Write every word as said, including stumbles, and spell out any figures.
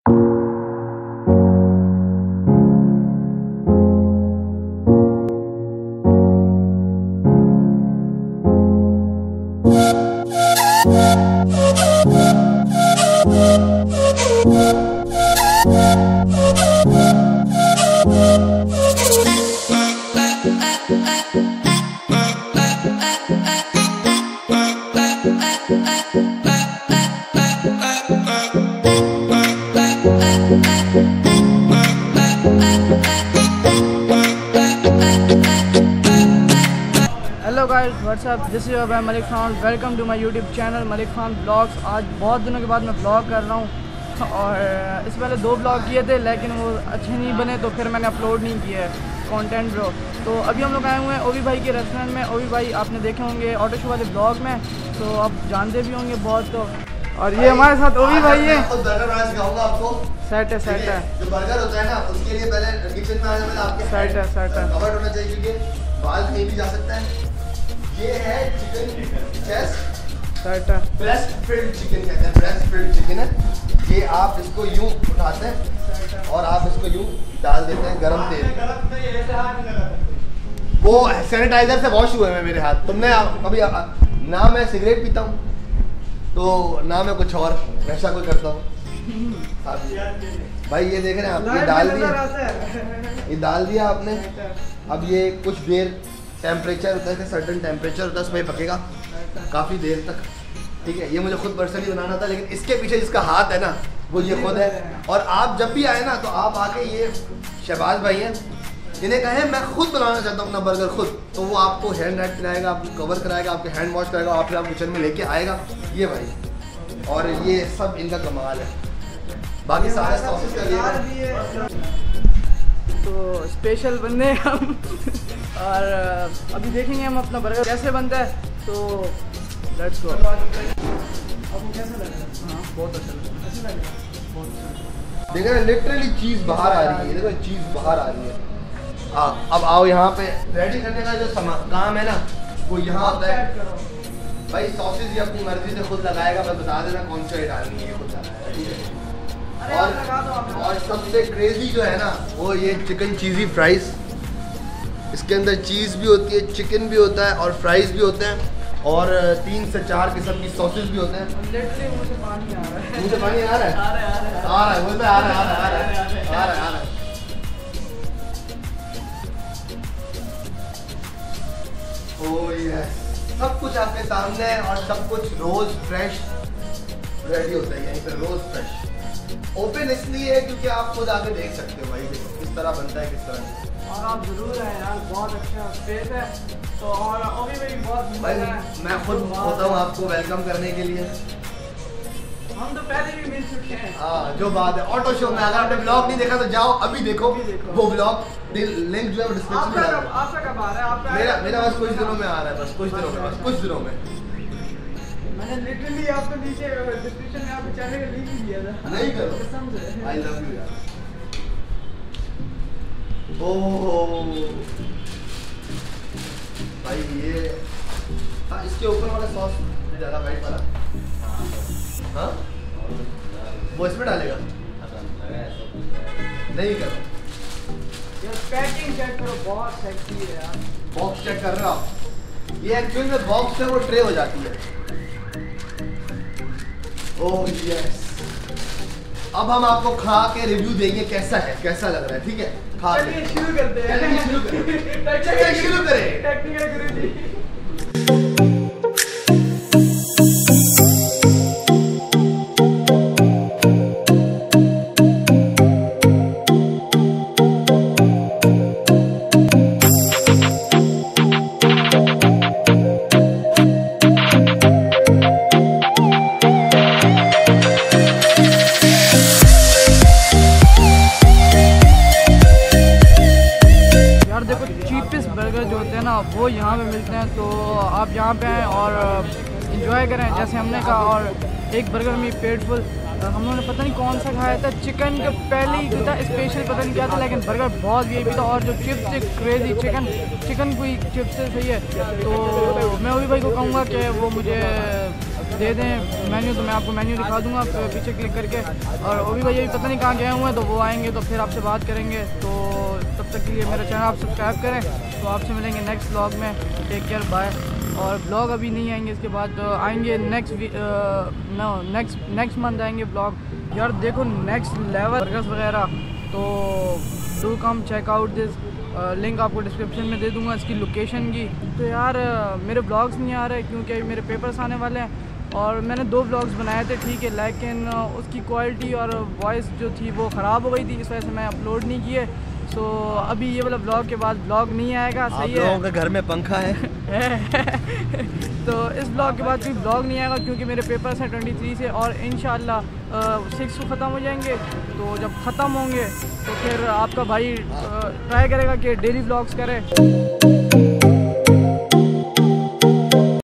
Hello guys, what's up, this is your Malik Khan. Welcome to my YouTube channel Malik Khan blogs. आज बहुत दिनों के बाद मैं ब्लॉग कर रहा हूँ और इससे पहले दो ब्लॉग किए थे लेकिन वो अच्छे नहीं बने तो फिर मैंने अपलोड नहीं किया है कंटेंट ब्रो। तो अभी हम लोग आए हुए हैं ओवी भाई के रेस्टोरेंट में। ओवी भाई आपने देखे होंगे ऑटो शो वाले ब्लॉग में, तो आप जानते भी होंगे बहुत। तो और ये हमारे साथ ओवी भाई है। आपको सेट है सेट है जो बर्गर होता है ना, उसके लिए पहले किचन में आने वाला आपके सेट है सेट है कवर होना चाहिए क्योंकि बाल कहीं भी जा सकता है। ये है चिकन चेस्ट सेट है, ब्रेस्ट फिल्ड चिकन कहते हैं, ब्रेस्ट फिल्ड चिकन है ये। आप इसको यूं उठाते हैं और आप इसको यूं डाल देते हैं गरम तेल। वो सैनिटाइजर से वॉश हुए हैं मेरे हाथ। तुमने कभी ना मैं सिगरेट पीता हूँ तो ना मैं कुछ और वैसा कोई करता हूँ भाई। ये देख रहे हैं आप, ये डाल दिया, ये डाल दिया आपने। अब ये कुछ देर टेम्परेचर होता है, सर्टेन टेम्परेचर होता है, उसमें पकेगा काफ़ी देर तक। ठीक है, ये मुझे खुद पर्सनली बनाना था लेकिन इसके पीछे जिसका हाथ है ना वो ये खुद है। और आप जब भी आए ना तो आप आके, ये शहबाज भाई हैं, इन्हें कहें मैं खुद बनाना चाहता हूँ अपना बर्गर खुद, तो वो आपको हैंड राइट पिलाएगा, आपको कवर कराएगा, आपके हैंड वॉश कराएगा, आप फिर आप किचन में लेके आएगा ये भाई। और ये सब इनका कमाल है। बाकी सारे सॉसेस का लिए तो स्पेशल बंदे हम और अभी देखेंगे हम अपना बर्गर कैसे बनता है। तो लेट्स गो। आपको कैसा लग रहा है? हाँ बहुत अच्छा लग रहा है। अच्छा लग रहा है, बहुत अच्छा। देख रहे हैं लिटरली चीज़ बाहर आ रही है, देखो चीज़ बाहर आ रही है। आ, अब आओ यहाँ पे रेडी करने का जो सामान काम है ना वो यहाँ होता है भाई। सॉसेस ये अपनी मर्जी से खुद लगाएगा, मैं बता देना कौन सा डालनी है, खुद लगाएगा। ठीक है। और और सबसे क्रेजी जो है ना वो ये चिकन चीज़ी फ्राइज। इसके अंदर चीज़ भी होती है, चिकन भी होता है और फ्राइज भी होते हैं और तीन से चार किस्म की सॉसेस भी होते हैं। मुझे पानी आ रहा है, मुझे पानी आ रहा है, आ रहा है, आ रहा है, आ रहा है, बोलते आ रहा है, आ रहा है, आ रहा है, आ रहा है। ओह यस, सब कुछ आपके सामने है और सब कुछ रोज फ्रेश रेडी होता है यहीं पे, रोज फ्रेश। ओपन इसलिए है क्योंकि आप खुद आके देख सकते हो भाई किस तरह बनता है, किस तरह। और आप जरूर हैं यार, बहुत अच्छा स्पेस है। तो और अभी भी बहुत भाई मैं खुद होता हूँ आपको वेलकम करने के लिए। हम तो पहले भी मिल चुके हैं। हाँ जो बात है, ऑटो शो में अगर आपने ब्लॉग नहीं देखा तो जाओ अभी देखो, देखो। वो ब्लॉग लिंक जो है डिस्क्रिप्शन में डाल। आपका कब आ रहा है? आपका मेरा मेरा बस कुछ दिनों में आ रहा है, बस कुछ दिनों में, बस कुछ दिनों में। मैंने लिटरली आपको नीचे डिस्क्रिप्शन में आपके चैनल का लिंक ही दिया था। नहीं करो, कसम से। आई लव यू यार। ओह भाई ये हाँ, इसके ऊपर वाला सॉस ज़्यादा वाइट वाला, हाँ वो इसमें डालेगा नहीं करो यार। पैकिंग चेक करो, बहुत सेक्सी है यार। बॉक्स चेक कर रहे हो आप? ये एक्चुअली में बॉक्स से वो ट्रे हो जाती है। ओह यस, अब हम आपको खा के रिव्यू देंगे कैसा है, कैसा लग रहा है। ठीक है, खा चलिए शुरू करते हैं। चलिए शुरू करें, चलिए शुरू करें। टेक्निकल गुरुजी। चीपेस्ट बर्गर जो होते हैं ना वो यहाँ पे मिलते हैं, तो आप यहाँ पे आएँ और इंजॉय करें जैसे हमने कहा। और एक बर्गर में पेट फुल, हम लोगों ने पता नहीं कौन सा खाया था, चिकन का पहले ही था स्पेशल, पता नहीं क्या था, लेकिन बर्गर बहुत वी आई पी था। और जो चिप्स है क्रेजी चिकन चिकन कोई चिप्स से सही है। तो मैं वही भाई को कहूँगा कि वो मुझे दे दें मेन्यू तो मैं आपको मेन्यू दिखा दूँगा पीछे क्लिक करके। और वो भी भैया पता नहीं कहाँ गए हुए हैं, तो वो आएंगे तो फिर आपसे बात करेंगे। तो तब तक के लिए मेरा चैनल आप सब्सक्राइब करें। तो आपसे मिलेंगे नेक्स्ट व्लॉग में। Take care, bye. और ब्लॉग अभी नहीं आएंगे, इसके बाद आएंगे next no next next month आएंगे ब्लॉग। यार देखो नेक्स्ट लेवल बर्गर्स वगैरह, तो do come check out this. Link आपको डिस्क्रिप्शन में दे दूंगा इसकी लोकेशन की। तो यार मेरे ब्लॉग्स नहीं आ रहे क्योंकि अभी मेरे पेपर्स आने वाले हैं, और मैंने दो ब्लॉग्स बनाए थे ठीक है, लेकिन उसकी क्वालिटी और वॉइस जो थी वो ख़राब हो गई थी, इस वजह से मैं अपलोड नहीं किए। सो अभी ये वाला ब्लॉग के बाद ब्लॉग नहीं आएगा। सही है, लोगों के घर में पंखा है तो इस ब्लॉग के बाद कोई ब्लॉग नहीं आएगा क्योंकि मेरे पेपर्स हैं ट्वेंटी थ्री से, और इंशाल्लाह सिक्स को ख़त्म हो जाएंगे। तो जब ख़त्म होंगे तो फिर आपका भाई ट्राई करेगा कि डेली ब्लॉग्स करे।